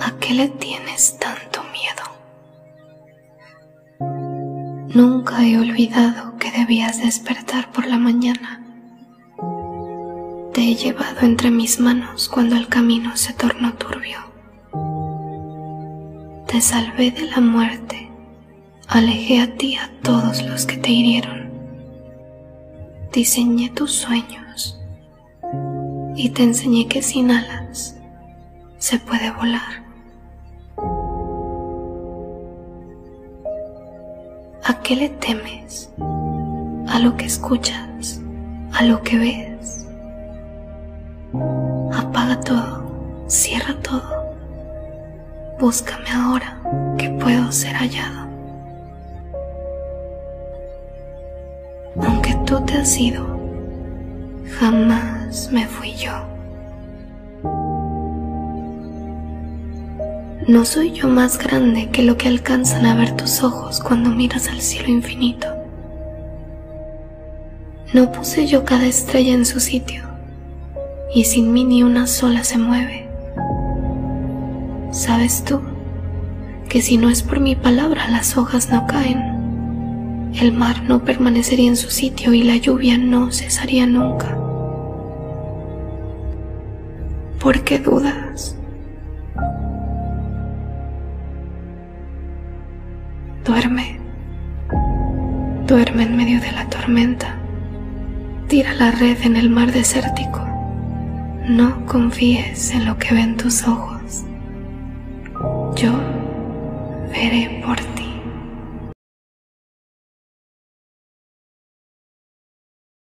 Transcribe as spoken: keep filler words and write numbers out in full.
¿A qué le tienes tanto miedo? Nunca he olvidado que debías despertar por la mañana. Te he llevado entre mis manos cuando el camino se tornó turbio. Te salvé de la muerte, alejé a ti a todos los que te hirieron. Diseñé tus sueños y te enseñé que sin alas se puede volar. ¿A qué le temes? ¿A lo que escuchas? ¿A lo que ves? Apaga todo, cierra todo. Búscame ahora que puedo ser hallado. Aunque tú te has ido, jamás me fui yo. No soy yo más grande que lo que alcanzan a ver tus ojos cuando miras al cielo infinito. No puse yo cada estrella en su sitio, y sin mí ni una sola se mueve. ¿Sabes tú que si no es por mi palabra las hojas no caen? El mar no permanecería en su sitio y la lluvia no cesaría nunca. ¿Por qué dudas? Duerme, duerme en medio de la tormenta. Tira la red en el mar desértico. No confíes en lo que ven tus ojos. Yo veré por ti.